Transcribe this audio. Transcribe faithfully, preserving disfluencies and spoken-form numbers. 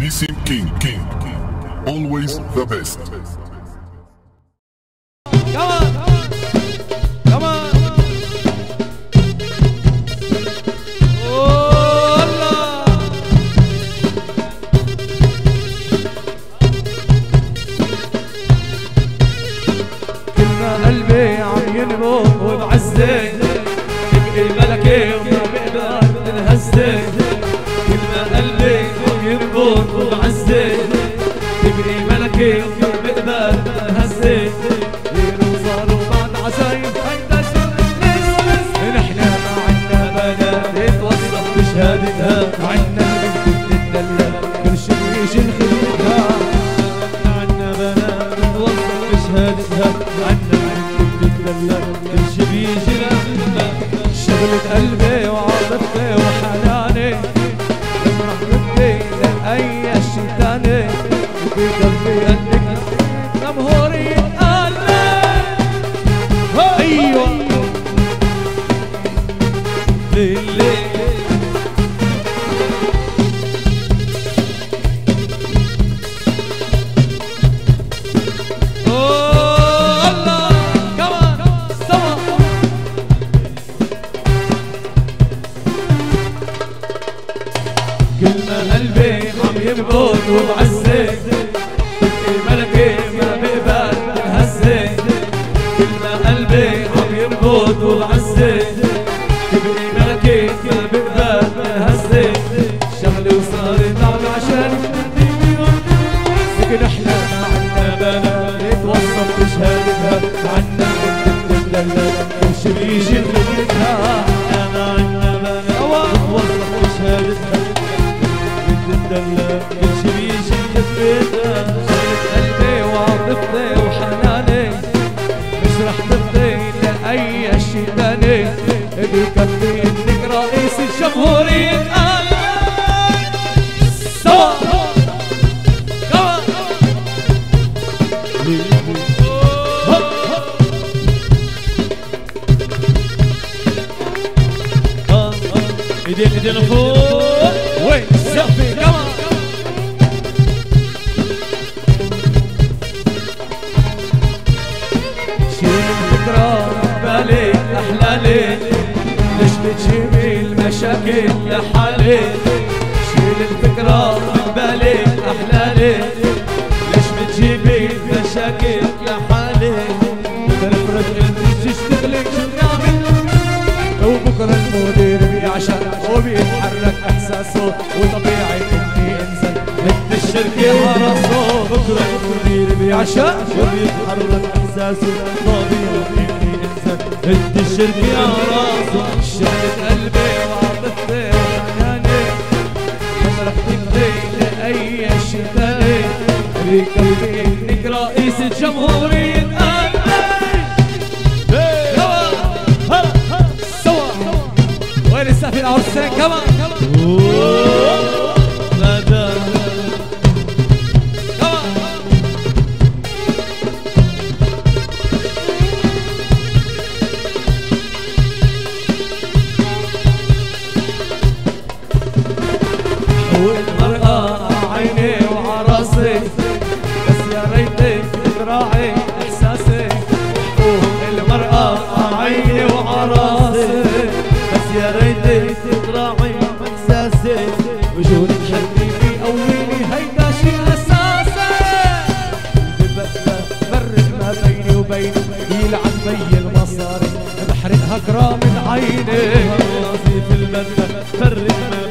Nissim King, King, always the best. Come on, come on. Oh Allah. كل ما قلبي عم ينبض وبعزك تبقي ملكي وما بقدر تنهزك. كل ما قلبي عم ينبض وبعزك تبقي ملكي وما بقدر تنهزك. صاروا بعد عزايم هيدا سر الناس. نحن ما عنا بنات نتوظف بشهادتها، عنا بنت بتدلل كل شي بيجي لخدمتها. عنا بنات نتوظف بشهادتها، عنا بنت بتدلل كل شي بيجي لخدمتها. شغلة قلبي وعاطفتي وحناني لما بدي لأي شي تاني في قلبي قدك جمهوري ايوه ليلي. اوه الله كمان سوا. كل ما قلبي عم ينبض وبعزك تبقي ملكي ما بقبل تنهزك. كل ما قلبي عم ينبض وبعزك تبقي ملكي ما بقدر تنهزك. شغلي وصارت عم عشان لكن احنا ما عنا بنات نتوظف بشهادتها، عنا بنت بتدلل كل شي بيجي لخدمتها. ما عنا بنات نتوظف بشهادتها، بنت بتدلل كل شي بيجي لخدمتها. شغلة قلبي وعاطفتي وحناني مش رح تفضي لأي شي تاني بكفي انك رئيس الجمهورية. سوا كمان ايدين ايدين فوق وين سقفي كمان. شيل الفكرة بالي أحلى ليل ليش بتجيبي المشاكل لحالي. شيل الفكرة من بالي أحلى ليل ليش بتجيبي المشاكل لحالي. تفرض انت تشتغلي شو بنعمل وبكرة المدير بيعشق وبيتحرك إحساسه وطبيعي إني أنزل هد الشركة وراسه. بكرة المدير بيعشق وبيتحرك إحساسه طبيعي إني أنزل هد الشركة وراسه. شغلة قلبي وعاطفتي وحناني ما رح تفضي لأي شي تاني بقلبي إنك رئيس الجمهورية. وين السقف العرسان كمان غدا كمان. والمرأة عيني وعراسي بس يا ريتك تراعي احساسي. المرأة عيني وعراسي بس يا ريتك تراعي احساسي. وجودك حبيبي قويني هيدا شي اساسي. ببقى فرق ما بيني وبينه يلعن بي المصاري بحرقها كرام عيني. راسي في المدى فرق ما